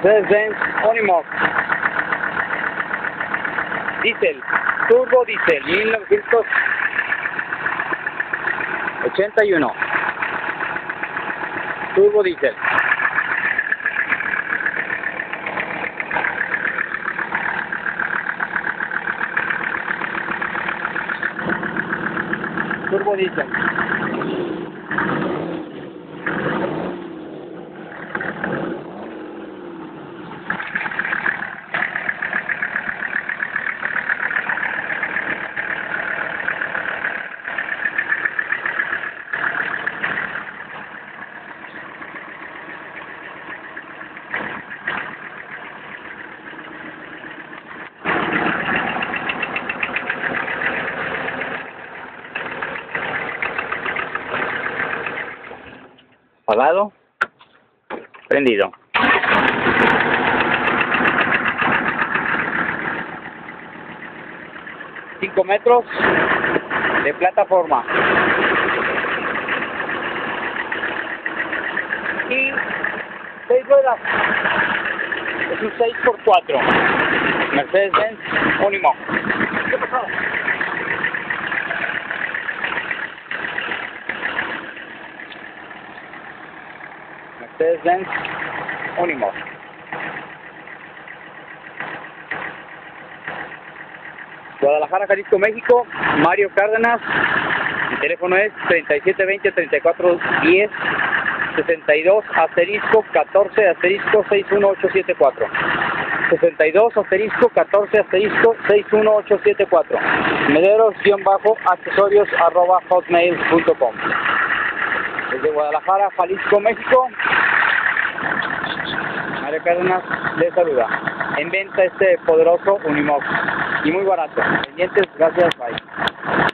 Mercedes-Benz Unimog. Diesel, turbo diesel, 1981. Turbo diesel. Turbo diesel. Apagado, prendido. $5 metros de plataforma. Y 6 ruedas. Es un 6x4. Mercedes-Benz Unimog. ¿Qué pasó? Mercedes-Benz Unimog. Guadalajara, Jalisco, México. Mario Cárdenas. Mi teléfono es 3720-3410 62 asterisco 14 asterisco 61874. 62 asterisco 14 asterisco 61874. Mederos-accesorios@hotmail.com. Desde Guadalajara, Jalisco, México, Mario Cárdenas les saluda. En venta este poderoso Unimog y muy barato. Pendientes, gracias, bye.